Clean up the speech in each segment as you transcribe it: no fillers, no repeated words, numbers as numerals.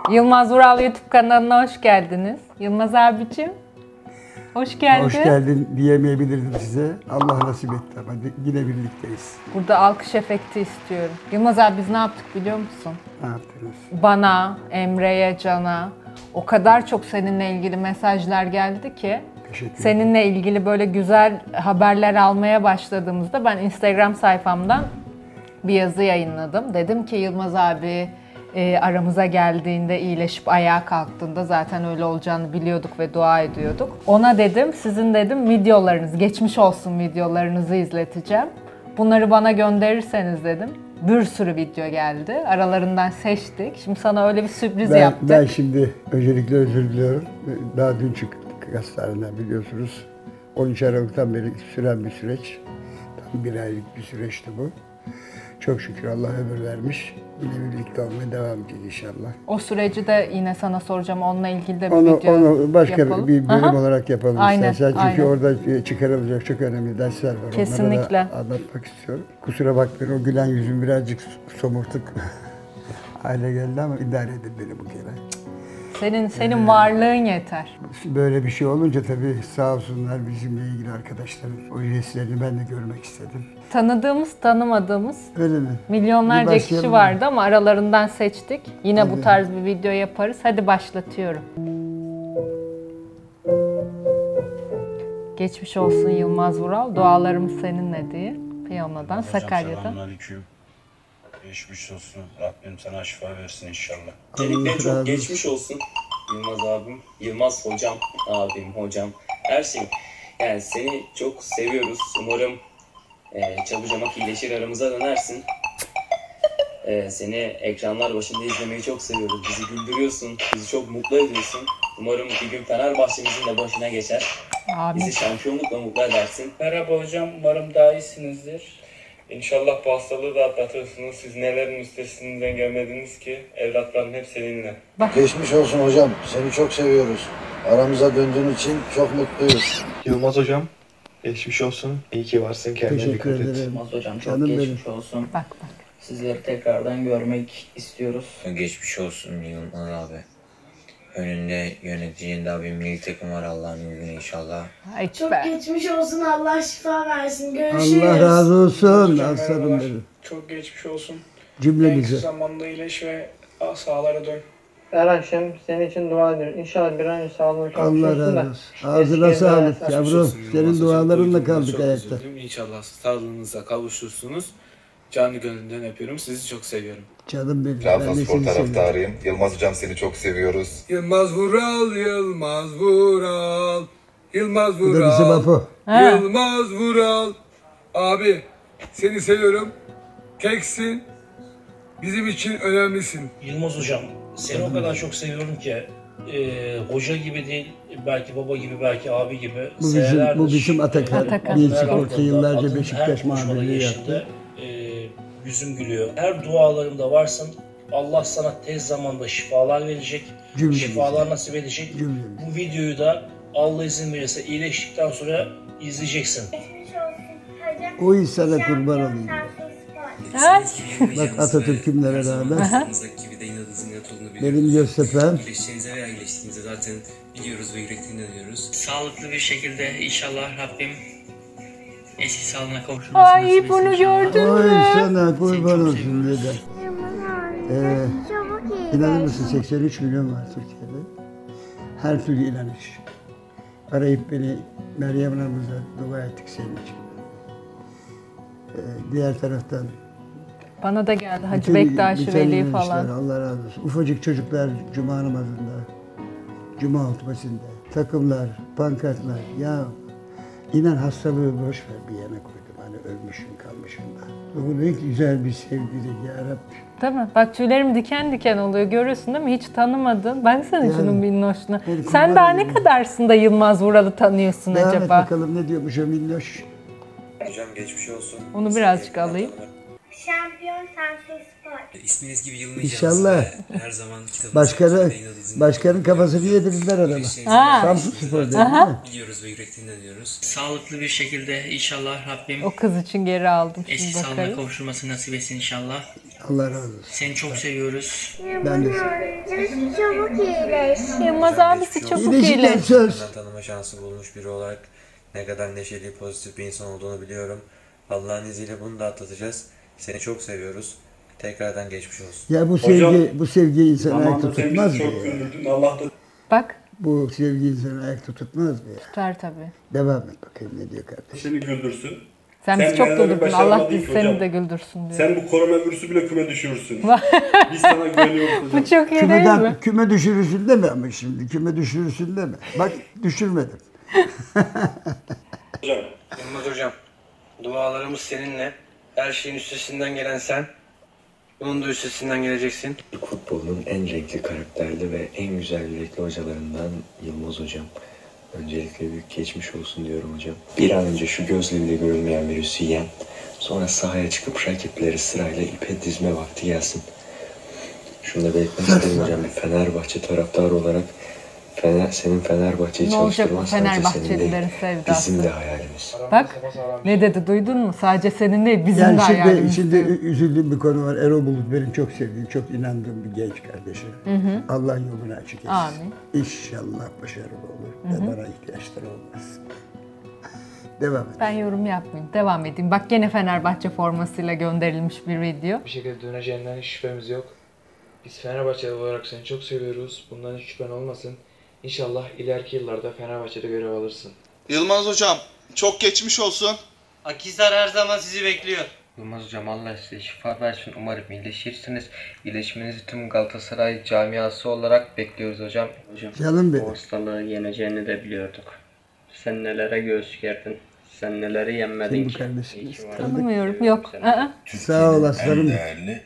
Yılmaz Vural YouTube kanalına hoş geldiniz. Yılmaz abicim, hoş geldin. Hoş geldin diyemeyebilirdim size. Allah nasip etti ama yine birlikteyiz. Burada alkış efekti istiyorum. Yılmaz abi biz ne yaptık biliyor musun? Ne yaptınız? Bana, Emre'ye, Can'a o kadar çok seninle ilgili mesajlar geldi ki seninle ilgili böyle güzel haberler almaya başladığımızda ben Instagram sayfamdan bir yazı yayınladım. Dedim ki Yılmaz abi aramıza geldiğinde, iyileşip ayağa kalktığında zaten öyle olacağını biliyorduk ve dua ediyorduk. Ona dedim, sizin dedim videolarınız, geçmiş olsun videolarınızı izleteceğim. Bunları bana gönderirseniz dedim. Bir sürü video geldi. Aralarından seçtik. Şimdi sana öyle bir sürpriz yaptık. Ben şimdi öncelikle özür diliyorum. Daha dün çıktık hastaneden biliyorsunuz. 13 Aralık'tan beri süren bir süreç. Tam bir aylık bir süreçti bu. Çok şükür Allah ömür vermiş. Yine birlikte olmaya devam edeceğiz inşallah. O süreci de yine sana soracağım. Onunla ilgili de bir Onu başka yapalım. bir bölüm olarak yapalım Aynen, istersen. Çünkü aynen. orada çıkarılacak çok önemli dersler var. Kesinlikle. Onları da anlatmak istiyorum. Kusura bakmayın o gülen yüzüm birazcık somurtuk hale geldi ama idare edin beni bu kere. Senin varlığın yeter. Böyle bir şey olunca tabii sağ olsunlar bizimle ilgili arkadaşların o jestlerini ben de görmek istedim. Tanıdığımız, tanımadığımız Öyle mi? milyonlarca kişi vardı ama aralarından seçtik. Yine bu tarz bir video yaparız. Hadi başlatıyorum. Geçmiş olsun Yılmaz Vural. Dualarımız seninle diye. Piyanodan, Sakarya'dan. Selamünaleyküm. Geçmiş olsun. Rabbim sana şifa versin inşallah. Öncelikle çok geçmiş olsun Yılmaz abim, Yılmaz hocam, abim, hocam, her şey. Yani seni çok seviyoruz. Umarım çabucak iyileşir, aramıza dönersin. Seni ekranlar başında izlemeyi çok seviyoruz. Bizi güldürüyorsun, bizi çok mutlu ediyorsun. Umarım bir gün Fenerbahçe'mizin de başına geçer. Amin. Bizi şampiyonlukla mutlu edersin. Merhaba hocam, umarım daha iyisinizdir. İnşallah bu hastalığı da atlatırsınız. Siz nelerin üstesinden gelmediniz ki? Evlatların hep seninle. Geçmiş olsun hocam. Seni çok seviyoruz. Aramıza döndüğün için çok mutluyuz. Yılmaz hocam, geçmiş olsun. İyi ki varsın. Kendine Teşekkür dikkat et. ederim. Yılmaz hocam çok Canım geçmiş benim. olsun. Bak. Sizleri tekrardan görmek istiyoruz. Geçmiş olsun Yılmaz abi. Önünde yöneticin daha bir milli takım var Allah'ın izniyle inşallah. Ay Çok be. geçmiş olsun. Allah şifa versin. Görüşürüz. Allah razı olsun. Hocam, Aslanım merhabalar. benim. Çok geçmiş olsun. En kısa Cümlemize. zamanda iyileş ve sağlara dön. Her akşam senin için dua ediyorum. İnşallah bir an önce sağlığına Allah kavuşursun da. razı olsun. Ağzına eski sağlık evler- yavrum. Senin dualarınla kaldık ayakta. İnşallah sağlığınıza kavuşursunuz. Canı gönülden öpüyorum. Sizi çok seviyorum. Canım benim. Ben de Trabzonspor seni seviyorum. taraftarıyım. Yılmaz hocam seni çok seviyoruz. Yılmaz Vural, Yılmaz Vural, Yılmaz Bu da bizim Vural, Apo. Yılmaz Vural. Abi seni seviyorum. Teksin. Bizim için önemlisin. Yılmaz hocam seni o kadar çok seviyorum ki hoca gibi değil belki baba gibi belki abi gibi. Bu bizim Atakan. Bir sporcu yıllarca Beşiktaş muhabirliği yaptı. Yüzüm gülüyor. Her dualarımda varsın. Allah sana tez zamanda şifalar verecek. Şifalar nasip edecek. Bu videoyu da Allah izin verirse iyileştikten sonra izleyeceksin. O insana kurban olayım. Bak Atatürk'ümlere rağmen. Benim Göztepe'm. İyileştiğinize veya iyileştiğinize zaten biliyoruz ve yürekten inanıyoruz. Sağlıklı bir şekilde inşallah Rabbim eski sağlığına kavuşursunuz. Ay bunu gördün Oy mü? sana kurban olsun dede. İnanır mısın 83 milyon var Türkiye'de. Her türlü inanış. Arayıp beni Meryem Anamız'a dua ettik senin için. Diğer taraftan Bana da geldi Hacı Bektaş Veli falan. Allah razı olsun. Ufacık çocuklar cuma namazında, cuma hutbesinde, takımlar, pankartlar. Ya inan hastalığı boş ver bir yana koydum. Hani ölmüşüm kalmışım da. Bu ne güzel bir sevgilik ya Rabbi. Değil mi? Bak tüylerim diken diken oluyor. Görüyorsun değil mi? Hiç tanımadın. Baksana Yani, şunun minnoşuna. kurban Sen daha ne olayım. kadarsın da Yılmaz Vural'ı tanıyorsun Devam et acaba? bakalım ne diyormuş o minnoş. Hocam geçmiş olsun. Onu birazcık alayım. Şampiyon Samsunspor. İsminiz gibi yılmayacağız. İnşallah. Her zaman kitabınızda Başkanın kafasını yedirdiler adama. Samsun Spor dedi değil mi? biliyoruz ve yürekten inanıyoruz. Sağlıklı bir şekilde inşallah Rabbim O kız için geri aldım. eski Şimdi sağlığına bakayım. kavuşturması nasip etsin inşallah. Allah razı olsun. Seni çok seviyoruz. Ben de Çabuk iyileş. Yılmaz abisi çabuk İyileşeceksin iyileş. söz. Ben tanıma şansı bulmuş biri olarak ne kadar neşeli, pozitif bir insan olduğunu biliyorum. Allah'ın izniyle bunu da atlatacağız. Seni çok seviyoruz. Tekrardan geçmiş olsun. Ya bu sevgi insanı ayakta tutmaz mı ya? Bak. Bu sevgi insanı ayakta tutmaz mı ya? Tutar tabii. Devam et bakayım ne diyor kardeşim. Seni güldürsün. Sen bizi çok güldürdün. Allah bizi seni de güldürsün diyor. Sen bu koronavirüsü bile küme düşürürsün. Biz sana güveniyoruz hocam. Bu çok iyi değil mi? Küme düşürürsün deme ama şimdi. Küme düşürürsün deme. Bak düşürmedim. Hocam. Yılmaz hocam. Dualarımız seninle. Her şeyin üstesinden gelen sen. Bunun da üstesinden geleceksin. Türk futbolunun en renkli karakterli ve en güzel yürekli hocalarından Yılmaz hocam. Öncelikle büyük geçmiş olsun diyorum hocam. Bir an önce şu gözle bile görülmeyen virüsü yen, sonra sahaya çıkıp rakipleri sırayla ipe dizme vakti gelsin. Şunu da belirtmek isterim hocam, bir Fenerbahçe taraftarı olarak senin Fenerbahçe'yi çalıştırman sadece senin değil, bizim de hayalimiz. Bak ne dedi duydun mu? Sadece senin değil bizim de hayalimiz. Şimdi üzüldüğüm bir konu var. Erol Bulut benim çok sevdiğim, çok inandığım bir genç kardeşim. Allah yolunu açık etsin. Amin. İnşallah başarılı olur ve bana ihtiyaçları olmaz. Devam et. Ben yorum yapmayayım. Devam edeyim. Bak gene Fenerbahçe formasıyla gönderilmiş bir video. Bir şekilde döneceğinden hiç şüphemiz yok. Biz Fenerbahçeli olarak seni çok seviyoruz. Bundan hiç şüphen olmasın. İnşallah ileriki yıllarda Fenerbahçe'de görev alırsın. Yılmaz hocam çok geçmiş olsun. Akhisar her zaman sizi bekliyor. Yılmaz hocam Allah size şifa versin. Umarım iyileşirsiniz. İyileşmenizi tüm Galatasaray camiası olarak bekliyoruz hocam. Canım benim. Bu hastalığı yeneceğini de biliyorduk. Sen nelere göğüs gerdin. Sen neleri yenmedin ki. Tanımıyorum. Yok. Sağ ol aslanım. En değerli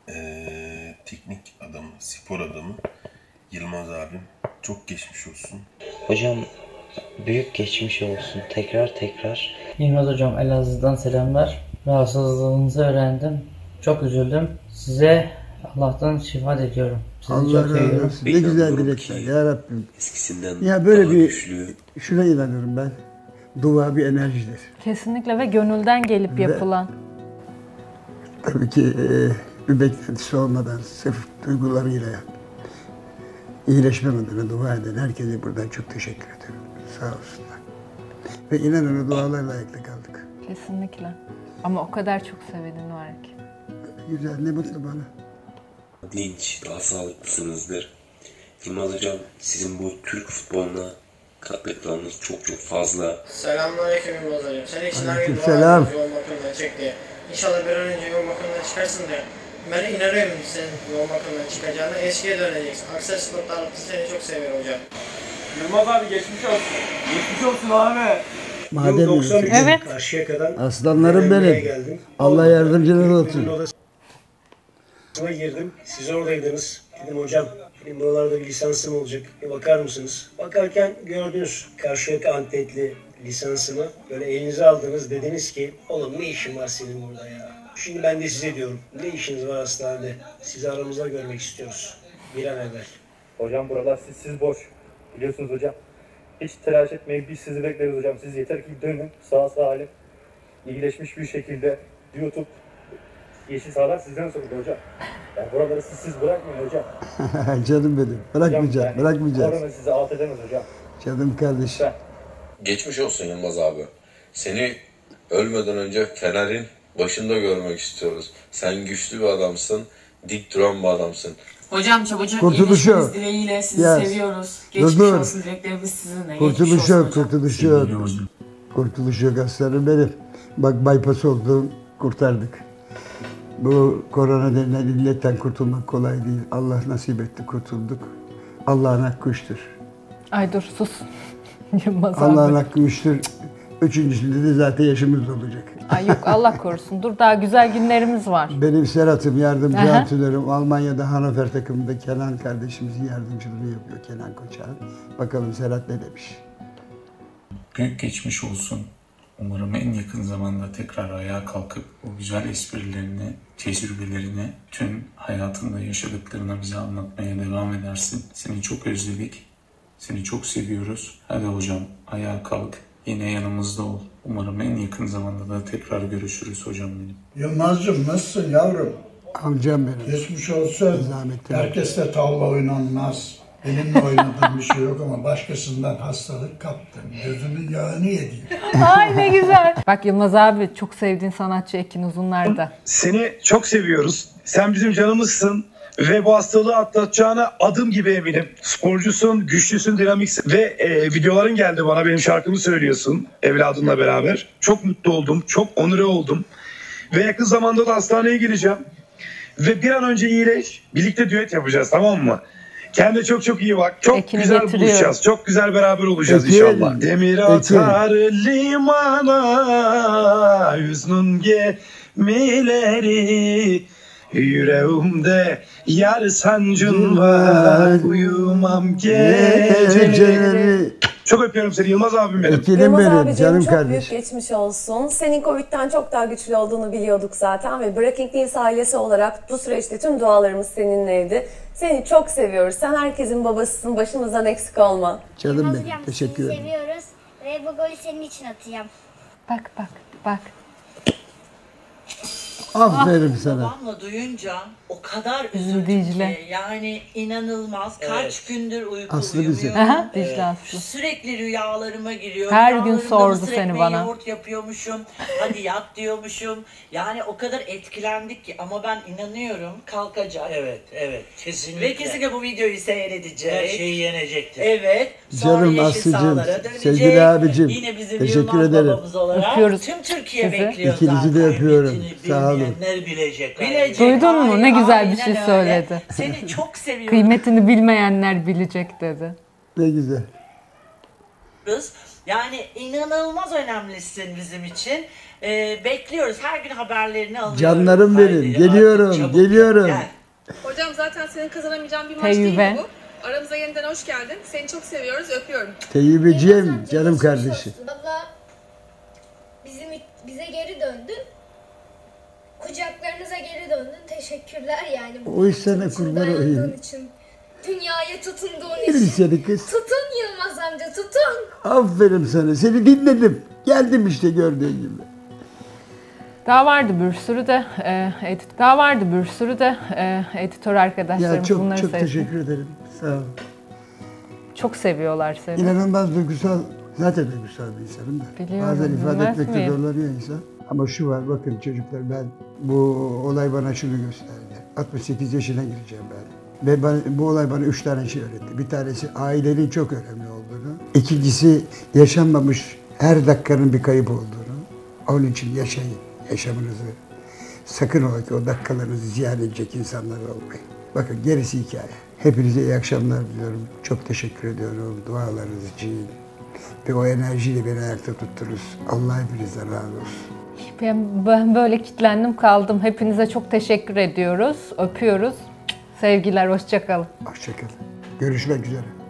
teknik adamı, spor adamı Yılmaz abim. Çok geçmiş olsun. Hocam büyük geçmiş olsun. Tekrar. Yılmaz hocam Elazığ'dan selamlar. Rahatsızlığınızı öğrendim. Çok üzüldüm. Size Allah'tan şifa diliyorum. Sizi Allah çok seviyorum. razı olsun. Ne güzel dilekler ya Rabbim. Eskisinden ya böyle daha bir güçlü. Şuna inanıyorum ben. Dua bir enerjidir. Kesinlikle ve gönülden gelip yapılan. Tabii ki bir beklentisi olmadan sırf duygularıyla iyileşmem adına dua eden herkese buradan çok teşekkür ederim. Sağ olsunlar. Ve inanın o dualarla ayakta kaldık. Kesinlikle. Ama o kadar çok seveni var ki. Güzel, ne mutlu bana. Dinç, daha sağlıklısınızdır. Yılmaz hocam sizin bu Türk futboluna katkılarınız çok fazla. Selamünaleyküm Yılmaz hocam. Senin için her gün Aleykümselam. dua yoğun bakımdan çek diye. İnşallah bir an önce yoğun bakımdan çıkarsın diye. Ben inanıyorum senin yoğun bakımdan çıkacağına. Eskiye döneceksin. Aksaray Spor taraftarı seni çok seviyor hocam. Yılmaz abi geçmiş olsun. Geçmiş olsun abi. Madem 93 evet. Karşıyaka'dan aslanlarım benim. Allah yardımcınız olsun. Odasına girdim. Siz oradaydınız. Dedim hocam benim buralarda bir lisansım olacak. Bir bakar mısınız? Bakarken gördünüz Karşıyaka Antepli lisansımı. Böyle elinize aldınız. Dediniz ki oğlum ne işin var senin burada ya? Şimdi ben de size diyorum. Ne işiniz var hastanede? Sizi aramızda görmek istiyoruz. Bir an evvel. Hocam buralar siz boş. Biliyorsunuz hocam. Hiç telaş etmeyin. Biz sizi bekleriz hocam. Siz yeter ki dönün. Sağ salim. İyileşmiş bir şekilde YouTube yeşil sahalar sizden soruldu hocam. Yani buraları siz bırakmayın hocam. Canım benim. Bırakmayacağım. Hocam, Bırakmayacağız. Korona sizi alt edemez hocam. Canım kardeşim. Geçmiş olsun Yılmaz abi. Seni ölmeden önce Fener'in başında görmek istiyoruz. Sen güçlü bir adamsın, dik duran bir adamsın. Hocam çabucak Kurtuluş yok. iyileşmeniz dileğiyle sizi Yes. seviyoruz. Geçmiş Dur. olsun dileklerimiz sizinle. Kurtuluş yok, kurtuluş yok. Kurtuluş yok aslanım benim. Bak bypass oldu, kurtardık. Bu korona denilen illetten kurtulmak kolay değil. Allah nasip etti, kurtulduk. Allah'ın hakkı üçtür. Ay dur sus. Yılmaz abi. Allah'ın hakkı üçtür. Üçüncüsünde de zaten yaşımız olacak. Ay yok Allah korusun. Dur daha güzel günlerimiz var. Benim Serhat'ım, yardımcı Aha. antrenörüm. Almanya'da Hannover takımında Kenan kardeşimizin yardımcılığını yapıyor. Kenan Koçak'ın. Bakalım Serhat ne demiş. Büyük geçmiş olsun. Umarım en yakın zamanda tekrar ayağa kalkıp o güzel esprilerini, tecrübelerini, tüm hayatında yaşadıklarını bize anlatmaya devam edersin. Seni çok özledik. Seni çok seviyoruz. Hadi hocam ayağa kalk. Yine yanımızda ol. Umarım en yakın zamanda da tekrar görüşürüz hocam benim. Yılmaz'cığım nasılsın yavrum? Amcam benim. Geçmiş olsun. Zahmetli. Herkesle tavla oynanmaz. Benimle oynadığım bir şey yok ama başkasından hastalık kaptım. Gözümün yağını yedim. Ay ne güzel. Bak Yılmaz abi, çok sevdiğin sanatçı Ekin Uzunlar da. Seni çok seviyoruz. Sen bizim canımızsın. Ve bu hastalığı atlatacağına adım gibi eminim. Sporcusun, güçlüsün, dinamiksin. Ve videoların geldi bana, benim şarkımı söylüyorsun evladınla beraber. Çok mutlu oldum, çok onure oldum. Ve yakın zamanda da hastaneye gireceğim. Ve bir an önce iyileş, birlikte düet yapacağız, tamam mı? Kendine çok çok iyi bak. Çok Ekin'i güzel getiriyor. buluşacağız. Çok güzel beraber olacağız Ekin, inşallah. Demir atar limana, hüznün gemileri. Yüreğimde yar sancın var, uyumam geceleri. Çok öpüyorum seni Yılmaz abim benim. Ekinim benim, abicim, canım çok kardeşim. büyük geçmiş olsun. Senin Covid'den çok daha güçlü olduğunu biliyorduk zaten ve Breaking News ailesi olarak bu süreçte tüm dualarımız seninleydi. Seni çok seviyoruz. Sen herkesin babasısın. Başımızdan eksik olma. Canım benim. Teşekkür ederim. Seviyoruz ve bu golü senin için atacağım. Bak bak bak. Aferin sana. Babamla duyunca o kadar Üzüldü üzüldüm Dicle. ki. Yani inanılmaz. Kaç gündür uyku Aslı bizi. uyumuyorum. Aha, Dicle Aslı. Sürekli rüyalarıma giriyor. Her gün Rüyalarımda sordu mısır seni ekmeği, bana. yoğurt yapıyormuşum. Hadi yat diyormuşum. Yani o kadar etkilendik ki. Ama ben inanıyorum kalkacak. Evet, evet. Kesinlikle. Ve kesinlikle bu videoyu seyredecek. Her şeyi yenecektir. Evet. Sonra Canım yeşil Aslı'cığım, sahalara dönecek. sevgili abicim, Yine bizim teşekkür Yılmaz ederim. babamız olarak Öpüyoruz tüm Türkiye sizi. bekliyor İkinizi de zaten. öpüyorum. Sağ olun. Bilmeyenler bilecek. Bilecek. Duydun mu? Ne Aynen, güzel bir aynen şey öyle. söyledi. Seni çok seviyorum. Kıymetini bilmeyenler bilecek dedi. Ne güzel. Yani inanılmaz önemlisin bizim için. Bekliyoruz. Her gün haberlerini alıyoruz. Canlarım benim. Geliyorum, geliyorum. Gel. Hocam zaten senin kazanamayacağın bir maç Teyyübe. değil bu. Aramıza yeniden hoş geldin. Seni çok seviyoruz. Öpüyorum. Teyyubeciğim, canım kardeşim. Abla bize geri döndün. Kucaklarınıza geri döndün. Teşekkürler yani. O iş sana kurban Dayandığın olayım. için. Dünyaya tutunduğun Yerim için. seni kız. Tutun Yılmaz amca, tutun. Aferin sana. Seni dinledim. Geldim işte gördüğün gibi. Daha vardı bir sürü de editör arkadaşlarımız Ya çok bunları çok sevdi. teşekkür ederim. Sağ olun. Çok seviyorlar seni. İnanılmaz duygusal, zaten duygusal bir insanım da. Biliyorum, Bazen ifade bilmez etmekte miyim? zorlanıyor insan. Ama şu var, bakın çocuklar, ben bu olay bana şunu gösterdi. 68 yaşına gireceğim ben. Ve bu olay bana 3 tane şey öğretti. Bir tanesi ailenin çok önemli olduğunu. İkincisi yaşanmamış her dakikanın bir kayıp olduğunu. Onun için yaşayın yaşamınızı. Sakın ola ki o dakikalarınızı ziyan edecek insanlar olmayın. Bakın gerisi hikaye. Hepinize iyi akşamlar diliyorum. Çok teşekkür ediyorum dualarınız için. Ve o enerjiyle beni ayakta tuttunuz. Allah hepinizden razı olsun. Ben böyle kitlendim kaldım. Hepinize çok teşekkür ediyoruz. Öpüyoruz. Sevgiler, hoşça kalın. Hoşça kalın. Görüşmek üzere.